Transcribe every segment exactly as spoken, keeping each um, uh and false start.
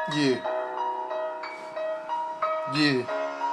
Yeah, yeah.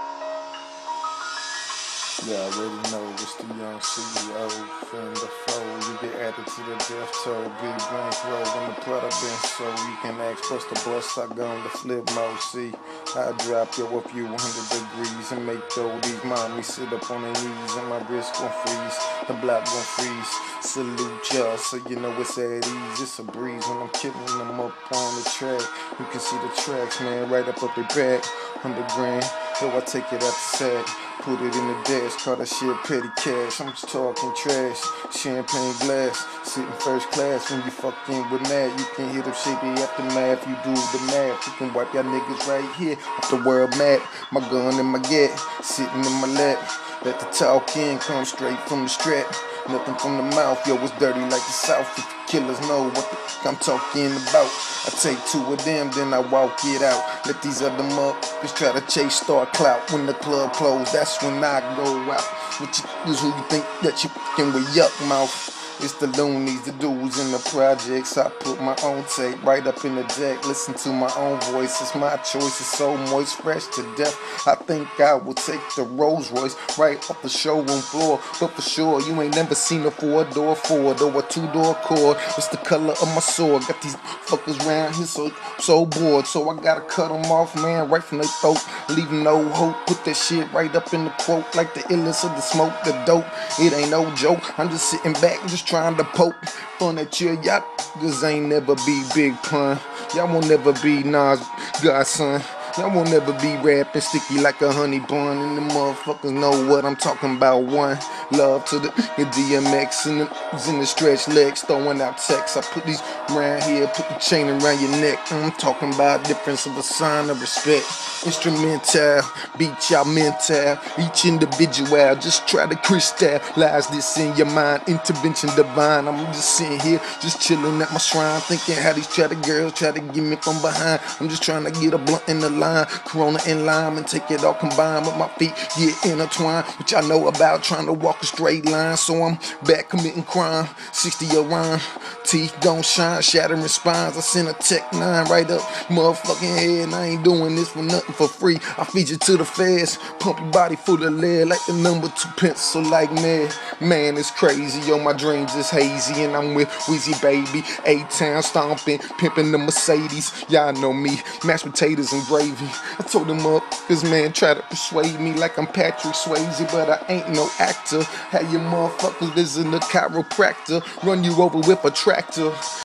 Yeah, I already know it's the young C E O from the flow. You get added to the death toll. Big bank roll when the product been sold. You can ask bust the bust. I go on the flip mode. See, I drop yo a few hundred degrees and make though these mommies sit up on their knees and my wrist gon' freeze. The block gon' freeze. Salute y'all, so you know it's at ease. It's a breeze when I'm killing them up on the track. You can see the tracks, man, right up up their back. Hundred grand, yo, I take it out the sack. Put it in the dash, call that shit petty cash. I'm just talking trash, champagne glass, sitting first class. When you fucking with mad, you can hit up shady aftermath. You do the math, you can wipe y'all niggas right here off the world map. My gun in my gat, sitting in my lap. Let the talk in come straight from the strap. Nothing from the mouth, yo, it's dirty like the South. If you killers know what the f I'm talking about. I take two of them, then I walk it out. Let these other motherfuckers try to chase star clout. When the club closed, that's when I go out. What you is who you think that you f***ing with yuck mouth. It's the loonies, the dudes in the projects. I put my own tape right up in the deck. Listen to my own voice, it's my choice. It's so moist, fresh to death. I think I will take the Rolls Royce right off the showroom floor. But for sure, you ain't never seen a four-door Ford or a two-door Accord. It's the color of my sword. Got these fuckers round here so so bored. So I gotta cut them off, man, right from their throat. Leaving no hope. Put that shit right up in the quote. Like the illness of the smoke, the dope. It ain't no joke. I'm just sitting back, just trying to poke fun at you. Y'all niggas ain't never be Big Pun. Y'all won't never be Nas godson. Y'all won't never be rapping sticky like a honey bun. And the motherfuckers know what I'm talking about. One love to the, the D M X and the, in the stretch legs, throwing out texts. I put these around here, put the chain around your neck. I'm talking about difference of a sign of respect. Instrumental, beat y'all mental. Each individual, just try to crystallize this in your mind. Intervention divine. I'm just sitting here, just chilling at my shrine, thinking how these chatter girls try to get me from behind. I'm just trying to get a blunt in the line. Corona and lime and take it all combined with my feet get intertwined, which I know about, trying to walk a straight line. So I'm back committing crime, sixty a rhyme, teeth don't shine, shattering spines. I send a tech nine right up motherfucking head, and I ain't doing this for nothing for free. I feed you to the feds, pump your body full of lead like the number two pencil like mad. Man, it's crazy, yo, my dreams is hazy, and I'm with Weezy Baby, A-Town stomping, pimping the Mercedes. Y'all know me, mashed potatoes and gravy. I told them up, cause man try to persuade me like I'm Patrick Swayze, but I ain't no actor. Have your motherfuckers visit a chiropractor, run you over with a tractor.